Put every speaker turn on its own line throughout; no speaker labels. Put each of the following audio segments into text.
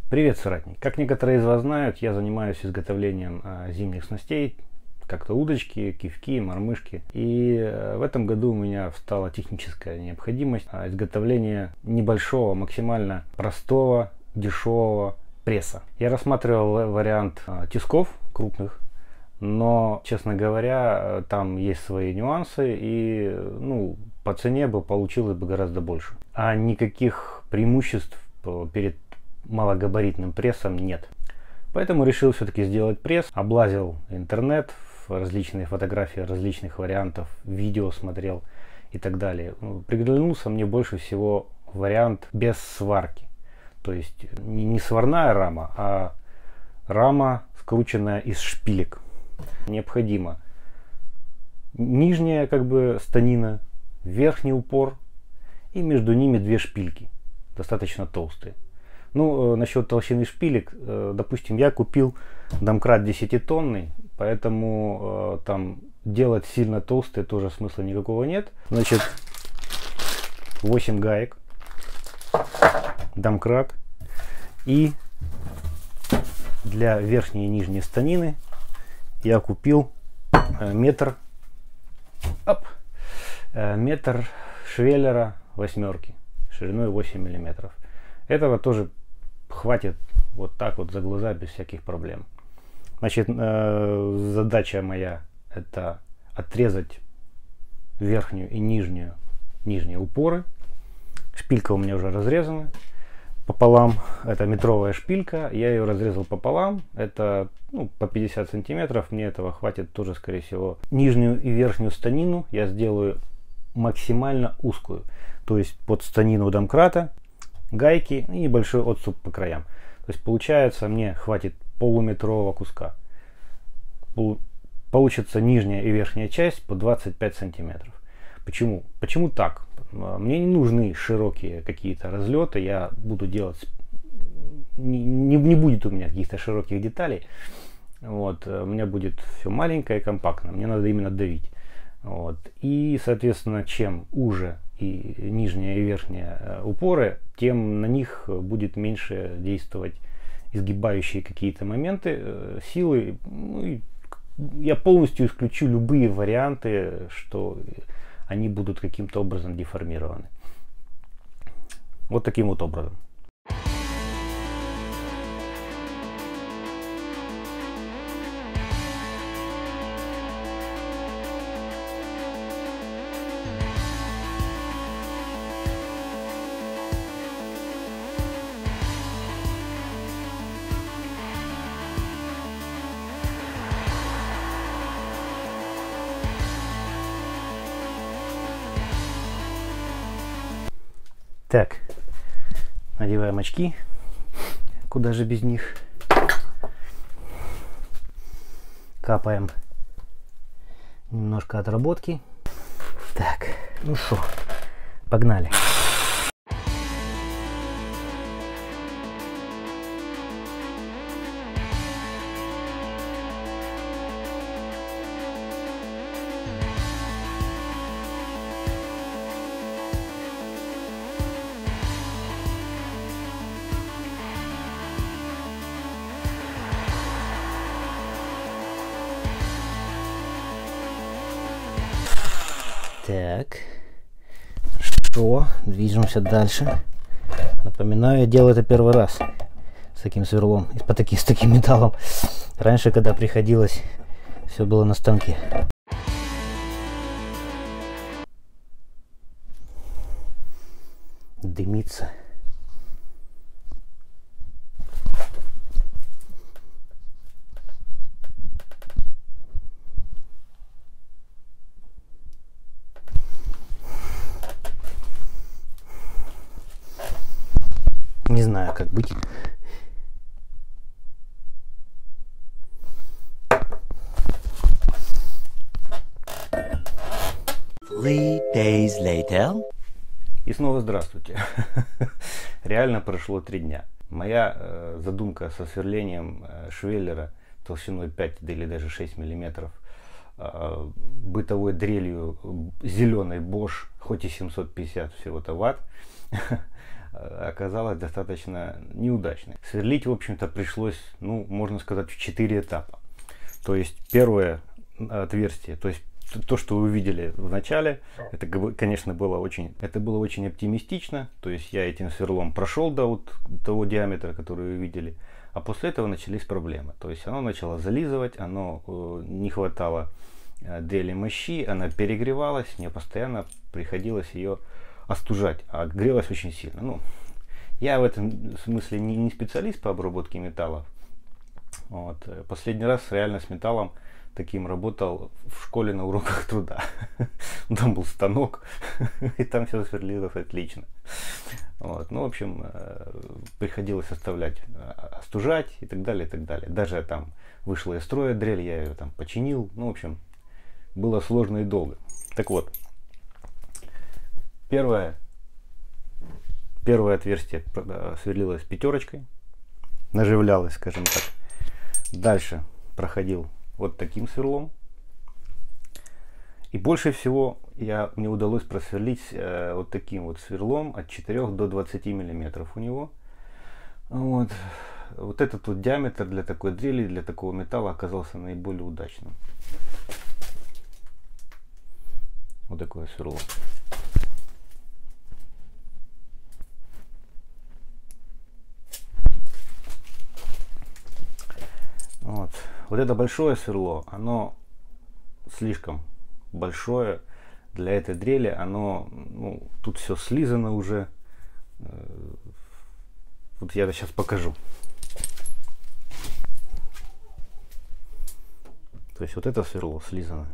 Привет, соратник! Как некоторые из вас знают, я занимаюсь изготовлением зимних снастей, как-то удочки, кивки, мормышки. И в этом году у меня встала техническая необходимость изготовления небольшого, максимально простого, дешевого пресса. Я рассматривал вариант тисков крупных, но, честно говоря, там есть свои нюансы, и по цене получилось бы гораздо больше. А никаких преимуществ перед малогабаритным прессом нет. Поэтому решил все-таки сделать пресс. Облазил интернет, различные фотографии различных вариантов, видео смотрел и так далее. Приглянулся мне больше всего вариант без сварки. То есть не сварная рама, а рама, скрученная из шпилек. Необходимо нижняя станина, верхний упор и между ними две шпильки, достаточно толстые. Насчет толщины шпилек, допустим, я купил домкрат 10-тонный, поэтому там делать сильно толстые тоже смысла никакого нет. Значит, 8 гаек, домкрат, и для верхней и нижней станины я купил метр швеллера восьмерки шириной 8 миллиметров. Этого тоже хватит вот так вот за глаза без всяких проблем. Значит, задача моя — это отрезать верхнюю и нижние упоры. Шпилька у меня уже разрезана пополам. Это метровая шпилька. Я ее разрезал пополам. Это по 50 сантиметров. Мне этого хватит тоже, скорее всего. Нижнюю и верхнюю станину я сделаю максимально узкую. То есть под станину домкрата гайки и небольшой отступ по краям. То есть получается, мне хватит полуметрового куска. Получится нижняя и верхняя часть по 25 сантиметров. Почему? Почему так? Мне не нужны широкие какие-то разлеты. Я буду делать... Не будет у меня каких-то широких деталей. Вот. У меня будет все маленькое и компактно. Мне надо именно давить. Вот. И, соответственно, чем уже и нижняя и верхняя упоры, тем на них будет меньше действовать изгибающие какие-то моменты, силы. Я полностью исключу любые варианты, что они будут каким-то образом деформированы. Вот таким вот образом. Так, надеваем очки. Куда же без них? Капаем немножко отработки. Так, что, погнали. Так, что, движемся дальше. Напоминаю, я делаю это первый раз с таким сверлом, с таким металлом. Раньше, когда приходилось, все было на станке. Дымится. Не знаю, как быть.
Three days later.
И снова здравствуйте. Реально прошло 3 дня. Моя задумка со сверлением швеллера толщиной 5 или даже 6 миллиметров бытовой дрелью зеленой Bosch, хоть и 750 всего-то ватт, оказалась достаточно неудачной. Сверлить, в общем-то, пришлось, ну, можно сказать, в 4 этапа. То есть первое отверстие, то есть то, что вы увидели в начале, это, конечно, было очень оптимистично. То есть я этим сверлом прошел до вот того диаметра, который вы видели. А после этого начались проблемы. То есть оно начало зализывать, не хватало дрели мощи, она перегревалась, мне постоянно приходилось ее остужать, а грелась очень сильно. Ну, я в этом смысле не специалист по обработке металлов. Вот. Последний раз реально с металлом таким работал в школе на уроках труда. Там был станок, и там все сверлилось отлично. Вот. Ну, в общем, приходилось остужать и так далее, и так далее. Даже там вышла из строя дрель, я ее там починил. Ну, в общем, было сложно и долго. Так вот, первое отверстие сверлилось пятерочкой, наживлялось, скажем так. Дальше проходил вот таким сверлом. И больше всего мне удалось просверлить вот таким вот сверлом от 4 до 20 миллиметров у него. Вот этот вот диаметр для такой дрели, для такого металла оказался наиболее удачным. Вот такое сверло. Вот это большое сверло, оно слишком большое для этой дрели. Тут все слизано уже. Вот я это сейчас покажу. То есть вот это сверло слизано.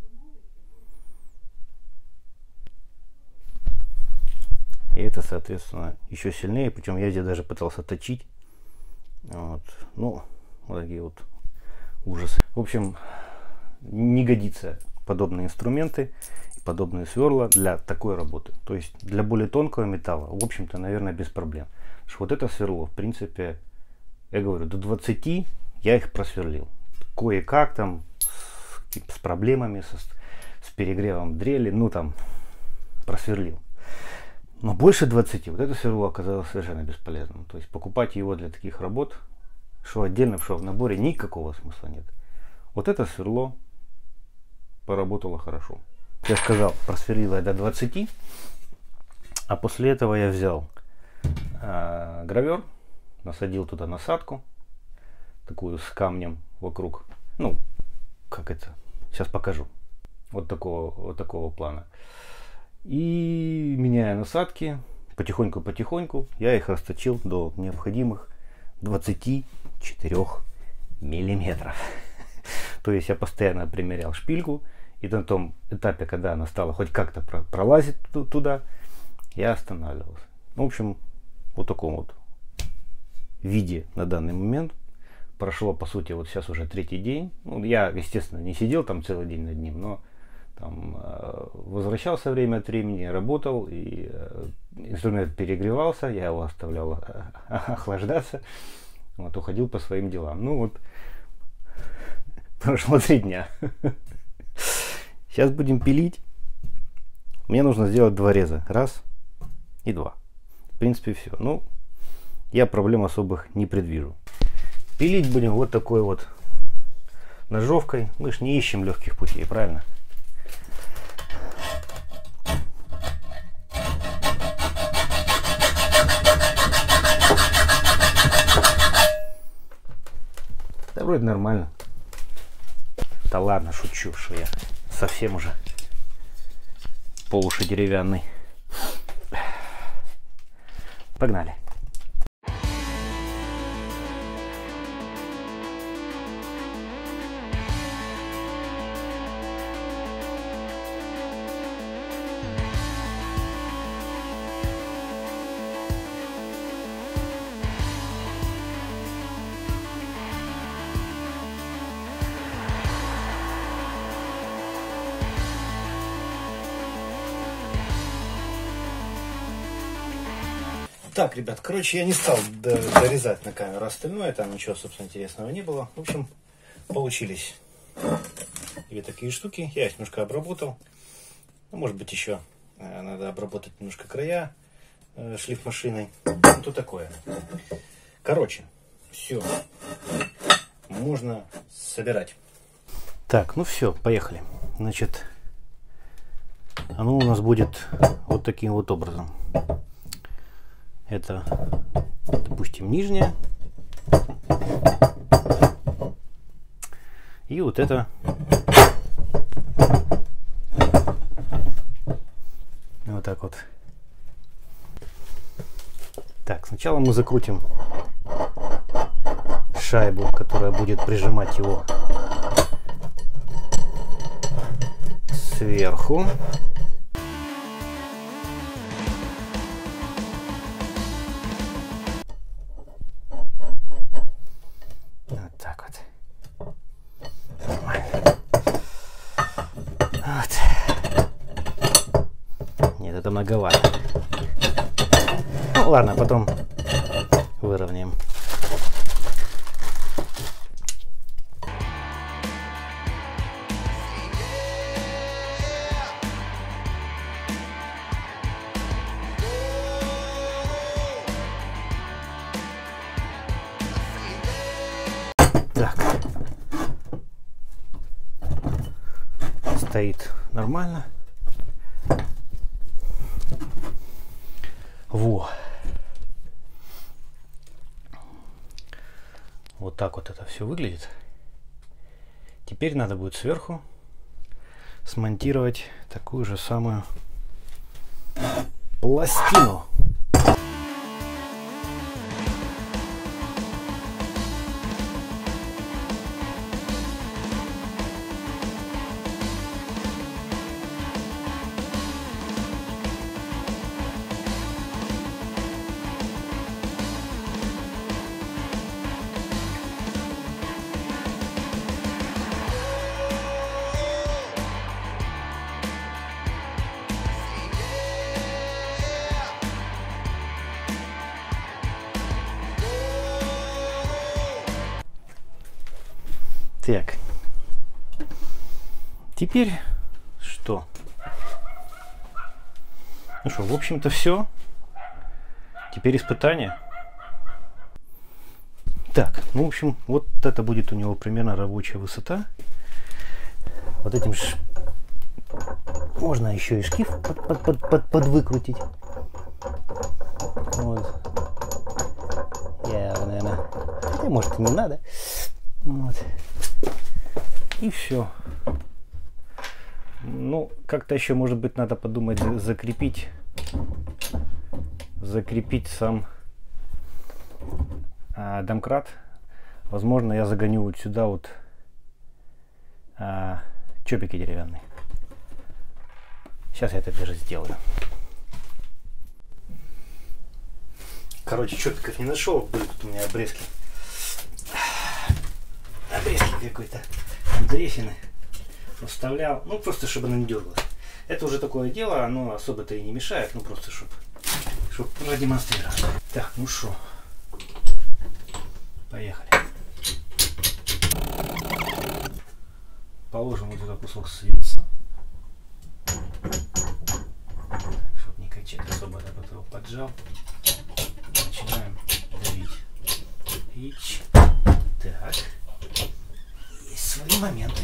И это, соответственно, еще сильнее. Причем я здесь даже пытался точить. Вот. Ну, вот такие вот ужасы. В общем, не годится подобные инструменты и подобные сверла для такой работы. То есть для более тонкого металла, в общем-то, наверное, без проблем. Потому что вот это сверло, в принципе, я говорю, до 20 я их просверлил. Кое-как там с проблемами, с перегревом дрели, ну там просверлил. Но больше 20 вот это сверло оказалось совершенно бесполезным. То есть покупать его для таких работ, что отдельно, что в наборе, никакого смысла нет. Вот это сверло поработало хорошо. Я сказал, просверлила я до 20, а после этого я взял гравер, насадил туда насадку, такую с камнем вокруг. Ну, как это, сейчас покажу. Вот такого плана. И меняя насадки, потихоньку, я их расточил до необходимых 24 миллиметров. То есть я постоянно примерял шпильку, и на том этапе, когда она стала хоть как-то пролазить туда, я останавливался. В общем, вот в таком вот виде на данный момент. Прошло, по сути, вот сейчас уже 3-й день. Ну, я, естественно, не сидел там целый день над ним, но там возвращался время от времени, работал, и инструмент перегревался, я его оставлял охлаждаться, вот, уходил по своим делам. Ну вот, прошло 3 дня. Сейчас будем пилить. Мне нужно сделать 2 реза. 1 и 2. В принципе, все. Ну, я проблем особых не предвижу. Пилить будем вот такой вот ножовкой. Мы ж не ищем легких путей, правильно? Да вроде нормально. Да ладно, шучу, что я совсем уже по уши деревянный. Погнали. Так, ребят, короче, я не стал дорезать на камеру остальное, там ничего, собственно, интересного не было. В общем, получились 2 такие штуки. Я их немножко обработал. Ну, может быть, еще надо обработать немножко края. шлифмашиной. Тут такое. Короче, все. Можно собирать. Так, ну все, поехали. Значит, оно у нас будет вот таким вот образом. Это, допустим, нижняя. И вот это вот так вот. Так, сначала мы закрутим шайбу, которая будет прижимать его сверху. Вот так вот. Нормально. Вот. Нет, это многовато. Ну ладно, потом выровняем. Так. Стоит нормально. Во. Вот так вот это все выглядит. Теперь надо будет сверху смонтировать такую же самую пластину. Так, теперь что? Ну что, в общем-то все. Теперь испытание. Так, ну в общем, вот это будет у него примерно рабочая высота. Вот этим же можно еще и шкив подвыкрутить. Вот. Я, наверное, хотя может и не надо. Вот. И все. Ну, как-то еще, может быть, надо подумать закрепить сам домкрат. Возможно, я загоню вот сюда вот чопики деревянные. Сейчас я это даже сделаю. Короче, чопиков не нашел, были тут у меня обрезки. Обрезки какой-то дресины вставлял, ну просто чтобы она не дергалась. Это уже такое дело, оно особо-то и не мешает, ну просто чтобы продемонстрировать. Так, ну что, поехали. Положим вот этот кусок свинца, чтобы не качать особо, так вот его поджал. Начинаем давить. Ич. Так. Есть свои моменты.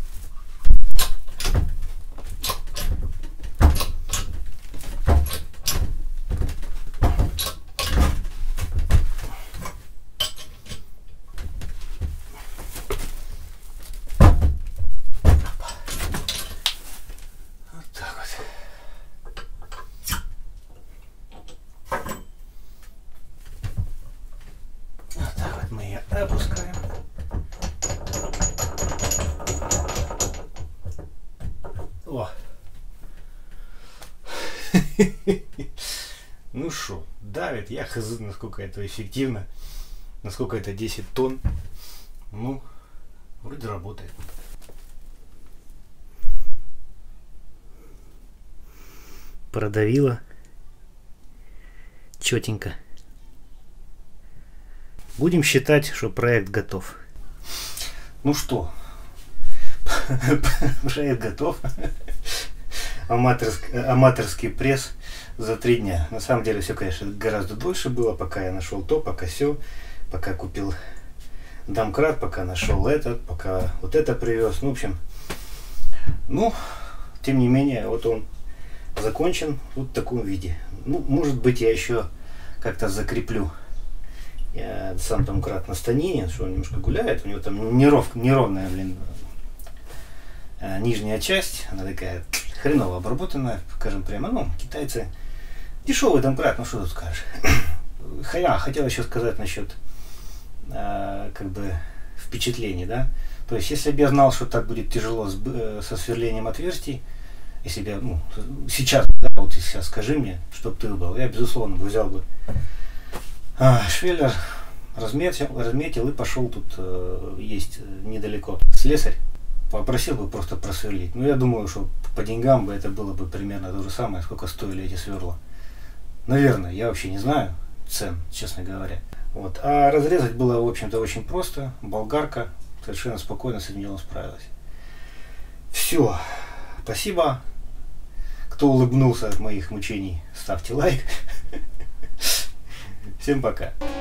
Вот так вот. Вот так вот мы ее опускаем. О. Ну шо, давит, я хз, насколько это эффективно, насколько это 10 тонн. Ну, вроде работает. Продавило. Четенько. Будем считать, что проект готов. Ну что, проект готов. аматорский пресс за 3 дня. На самом деле все, конечно, гораздо дольше было, пока я нашел то, пока все, пока купил домкрат, пока нашел этот, пока вот это привез. Ну, в общем, ну, тем не менее, вот он закончен вот в таком виде. Ну, может быть, я еще как-то закреплю сам домкрат на станине, что он немножко гуляет, у него там неровная, блин, нижняя часть, она такая хреново обработанная, скажем прямо, ну, китайцы, дешевый домкрат, ну что тут скажешь. Хотел еще сказать насчет, как бы, впечатлений, да, то есть, если бы я знал, что так будет тяжело со сверлением отверстий, если бы я, ну, сейчас, да, вот сейчас скажи мне, чтоб ты был, я, безусловно, взял бы швеллер, разметил и пошел, тут есть недалеко слесарь, попросил бы просто просверлить. Ну, я думаю, что по деньгам бы это было бы примерно то же самое, сколько стоили эти сверла. Наверное, я вообще не знаю цен, честно говоря. Вот. А разрезать было, в общем-то, очень просто. Болгарка совершенно спокойно с этим делом справилась. Все. Спасибо. Кто улыбнулся от моих мучений, ставьте лайк. Всем пока.